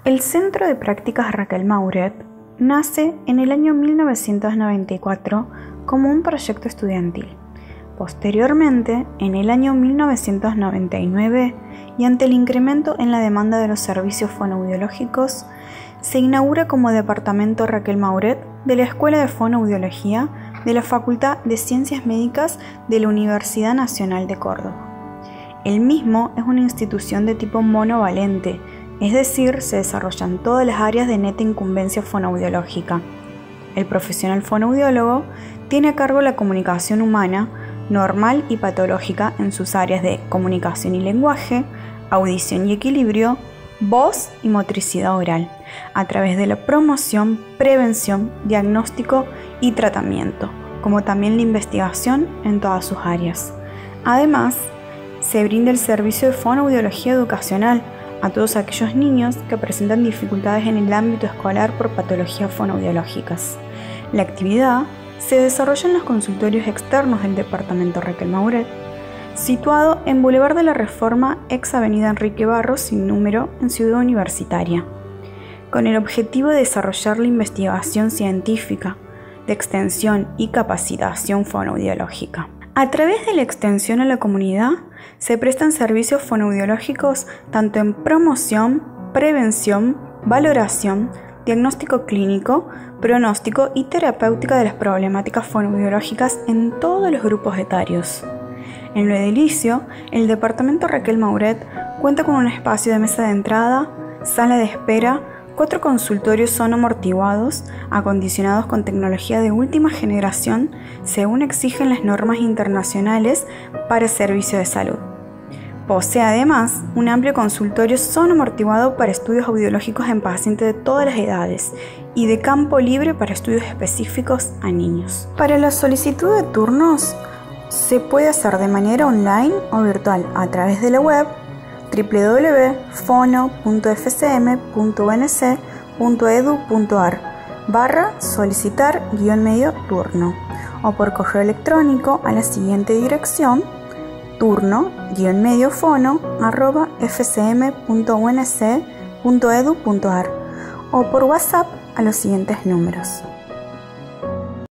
El Centro de Prácticas Raquel Mauret nace en el año 1994 como un proyecto estudiantil. Posteriormente, en el año 1999, y ante el incremento en la demanda de los servicios fonoaudiológicos, se inaugura como Departamento Raquel Mauret de la Escuela de Fonoaudiología de la Facultad de Ciencias Médicas de la Universidad Nacional de Córdoba. El mismo es una institución de tipo monovalente, es decir, se desarrollan todas las áreas de neta incumbencia fonoaudiológica. El profesional fonoaudiólogo tiene a cargo la comunicación humana, normal y patológica en sus áreas de comunicación y lenguaje, audición y equilibrio, voz y motricidad oral, a través de la promoción, prevención, diagnóstico y tratamiento, como también la investigación en todas sus áreas. Además, se brinda el servicio de fonoaudiología educacional a todos aquellos niños que presentan dificultades en el ámbito escolar por patologías fonoaudiológicas. La actividad se desarrolla en los consultorios externos del Departamento Raquel Mauret, situado en Boulevard de la Reforma, ex Avenida Enrique Barros, sin número, en Ciudad Universitaria, con el objetivo de desarrollar la investigación científica, de extensión y capacitación fonoaudiológica. A través de la extensión a la comunidad, se prestan servicios fonoaudiológicos tanto en promoción, prevención, valoración, diagnóstico clínico, pronóstico y terapéutica de las problemáticas fonoaudiológicas en todos los grupos etarios. En lo edilicio, el Departamento Raquel Mauret cuenta con un espacio de mesa de entrada, sala de espera, 4 consultorios sonoamortiguados, acondicionados con tecnología de última generación, según exigen las normas internacionales para servicio de salud. Posee además un amplio consultorio sonoamortiguado para estudios audiológicos en pacientes de todas las edades y de campo libre para estudios específicos a niños. Para la solicitud de turnos, se puede hacer de manera online o virtual a través de la web www.fono.fcm.uns.edu.ar/solicitar-medio turno o por correo electrónico a la siguiente dirección: turno-mediofono@fcm.uns.edu.ar o por WhatsApp a los siguientes números